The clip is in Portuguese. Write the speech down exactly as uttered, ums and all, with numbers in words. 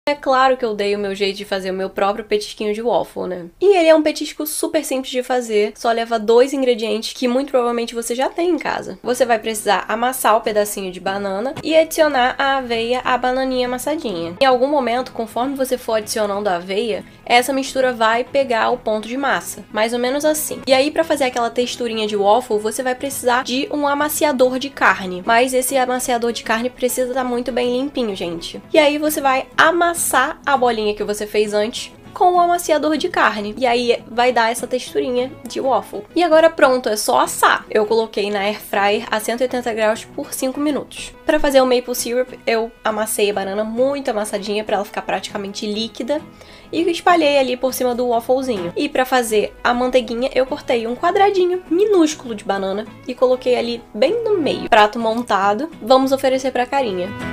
É claro que eu dei o meu jeito de fazer o meu próprio petisquinho de waffle, né? E ele é um petisco super simples de fazer, só leva dois ingredientes que muito provavelmente você já tem em casa. Você vai precisar amassar o pedacinho de banana e adicionar a aveia à bananinha amassadinha. Em algum momento, conforme você for adicionando a aveia, essa mistura vai pegar o ponto de massa, mais ou menos assim. E aí, pra fazer aquela texturinha de waffle, você vai precisar de um amaciador de carne, mas esse amaciador de carne precisa estar muito bem limpinho, gente. E aí você vai amassar amassar a bolinha que você fez antes com o amaciador de carne. E aí vai dar essa texturinha de waffle. E agora pronto, é só assar. Eu coloquei na air fryer a cento e oitenta graus por cinco minutos. Para fazer o maple syrup, eu amassei a banana muito amassadinha para ela ficar praticamente líquida e espalhei ali por cima do wafflezinho. E para fazer a manteiguinha, eu cortei um quadradinho minúsculo de banana e coloquei ali bem no meio. Prato montado, vamos oferecer para Carinha.